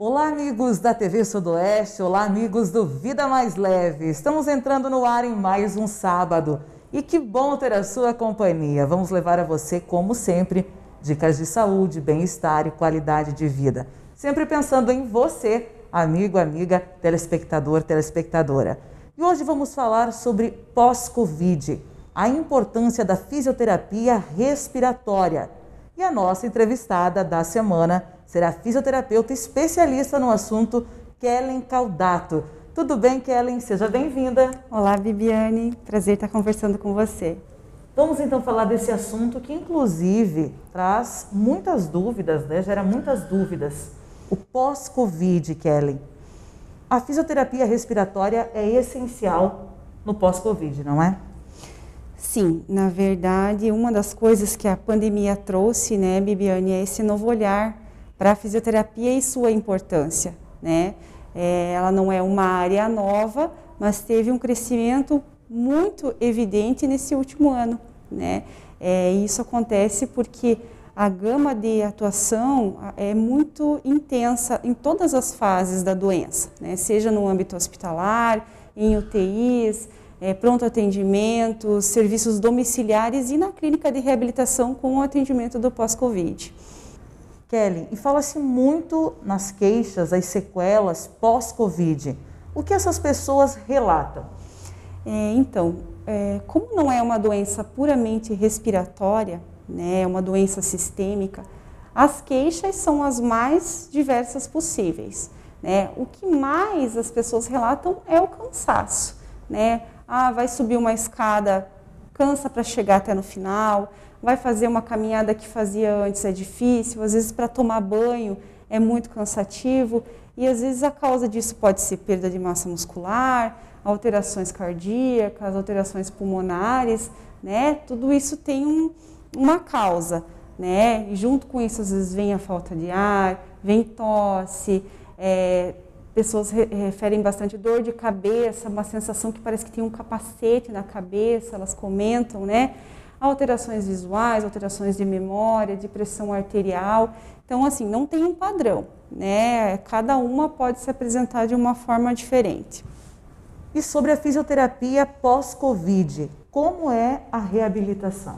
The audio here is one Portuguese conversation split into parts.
Olá, amigos da TV Sudoeste, olá, amigos do Vida Mais Leve. Estamos entrando no ar em mais um sábado e que bom ter a sua companhia. Vamos levar a você, como sempre, dicas de saúde, bem-estar e qualidade de vida. Sempre pensando em você, amigo, amiga, telespectador, telespectadora. E hoje vamos falar sobre pós-Covid, a importância da fisioterapia respiratória. E a nossa entrevistada da semana será a fisioterapeuta especialista no assunto, Kellen Caldato. Tudo bem, Kellen? Seja bem-vinda. Olá, Bibiane. Prazer estar conversando com você. Vamos então falar desse assunto que, inclusive, traz muitas dúvidas, né? Gera muitas dúvidas. O pós-Covid, Kellen. A fisioterapia respiratória é essencial no pós-Covid, não é? Sim, na verdade, uma das coisas que a pandemia trouxe, né, Bibiane, é esse novo olhar para a fisioterapia e sua importância, né? Ela não é uma área nova, mas teve um crescimento muito evidente nesse último ano, né? Isso acontece porque a gama de atuação é muito intensa em todas as fases da doença, né? Seja no âmbito hospitalar, em UTIs, pronto atendimento, serviços domiciliares e na clínica de reabilitação com o atendimento do pós-Covid. Kellen, e fala-se muito nas queixas, as sequelas pós-Covid. O que essas pessoas relatam? Como não é uma doença puramente respiratória, né, é uma doença sistêmica, as queixas são as mais diversas possíveis, né? O que mais as pessoas relatam é o cansaço, né? Vai subir uma escada, cansa para chegar até no final, vai fazer uma caminhada que fazia antes, é difícil, às vezes para tomar banho é muito cansativo e às vezes a causa disso pode ser perda de massa muscular, alterações cardíacas, alterações pulmonares, né? Tudo isso tem uma causa, né? E junto com isso às vezes vem a falta de ar, vem tosse, pessoas referem bastante dor de cabeça, uma sensação que parece que tem um capacete na cabeça, elas comentam, né? Alterações visuais, alterações de memória, de pressão arterial. Então, assim, não tem um padrão, né? Cada uma pode se apresentar de uma forma diferente. E sobre a fisioterapia pós-Covid, como é a reabilitação?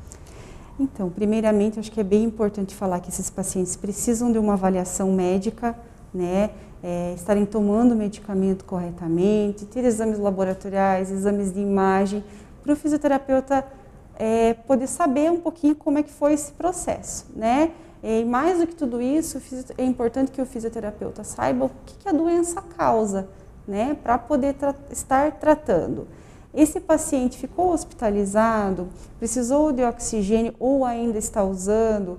Então, primeiramente, acho que é bem importante falar que esses pacientes precisam de uma avaliação médica, né? Estarem tomando medicamento corretamente, ter exames laboratoriais, exames de imagem, para o fisioterapeuta poder saber um pouquinho como é que foi esse processo, né? E mais do que tudo isso, é importante que o fisioterapeuta saiba o que a doença causa, né? Para poder estar tratando. Esse paciente ficou hospitalizado, precisou de oxigênio ou ainda está usando,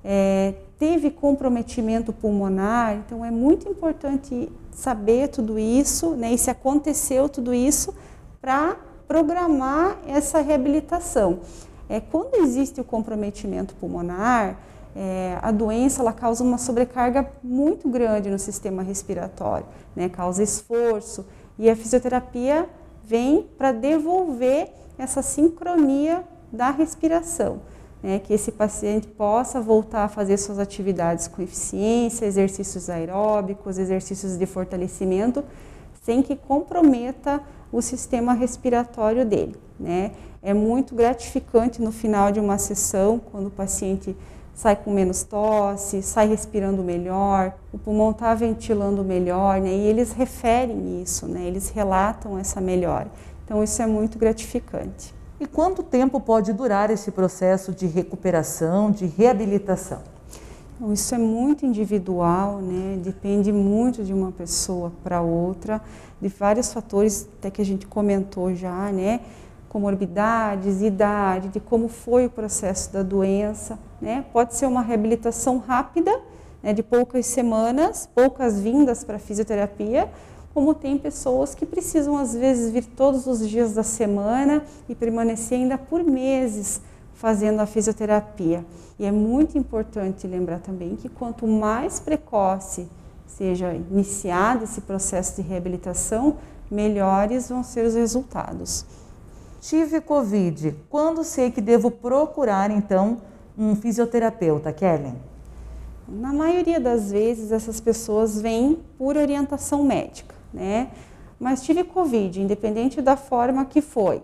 teve comprometimento pulmonar, então é muito importante saber tudo isso, né? E se aconteceu tudo isso, para programar essa reabilitação. Quando existe o comprometimento pulmonar, a doença ela causa uma sobrecarga muito grande no sistema respiratório, né? Causa esforço e a fisioterapia vem para devolver essa sincronia da respiração, né? Que esse paciente possa voltar a fazer suas atividades com eficiência, exercícios aeróbicos, exercícios de fortalecimento, sem que comprometa o sistema respiratório dele, né? É muito gratificante no final de uma sessão, quando o paciente sai com menos tosse, sai respirando melhor, o pulmão está ventilando melhor, né? E eles referem isso, né? Eles relatam essa melhora. Então isso é muito gratificante. E quanto tempo pode durar esse processo de recuperação, de reabilitação? Então, isso é muito individual, né? Depende muito de uma pessoa para outra, de vários fatores, até que a gente comentou já, né? Comorbidades, idade, de como foi o processo da doença, né? Pode ser uma reabilitação rápida, né? De poucas semanas, poucas vindas para a fisioterapia, como tem pessoas que precisam às vezes vir todos os dias da semana e permanecer ainda por meses fazendo a fisioterapia. E é muito importante lembrar também que quanto mais precoce seja iniciado esse processo de reabilitação, melhores vão ser os resultados. Tive Covid. Quando sei que devo procurar, então, um fisioterapeuta, Kellen? Na maioria das vezes, essas pessoas vêm por orientação médica, né? Mas tive Covid, independente da forma que foi.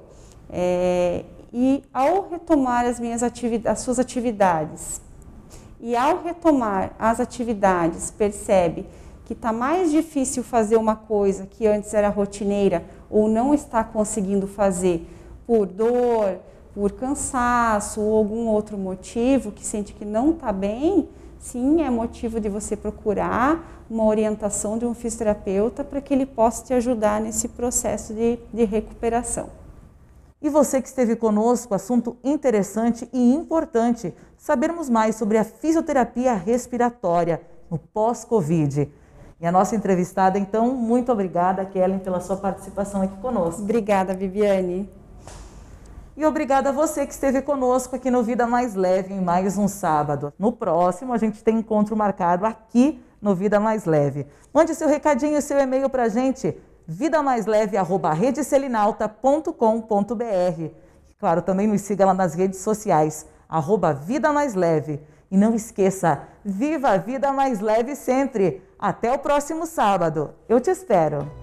E ao retomar as suas atividades, e ao retomar as atividades, percebe que está mais difícil fazer uma coisa que antes era rotineira ou não está conseguindo fazer por dor, por cansaço ou algum outro motivo, que sente que não está bem, sim, é motivo de você procurar uma orientação de um fisioterapeuta para que ele possa te ajudar nesse processo de recuperação. E você que esteve conosco, assunto interessante e importante, sabermos mais sobre a fisioterapia respiratória no pós-Covid. E a nossa entrevistada, então, muito obrigada, Kellen, pela sua participação aqui conosco. Obrigada, Viviane. E obrigada a você que esteve conosco aqui no Vida Mais Leve em mais um sábado. No próximo, a gente tem encontro marcado aqui no Vida Mais Leve. Mande seu recadinho e seu e-mail para a gente, vidamaisleve@redeselinalta.com.br. Claro, também nos siga lá nas redes sociais, @Vida Mais Leve. E não esqueça, viva a vida mais leve sempre! Até o próximo sábado. Eu te espero!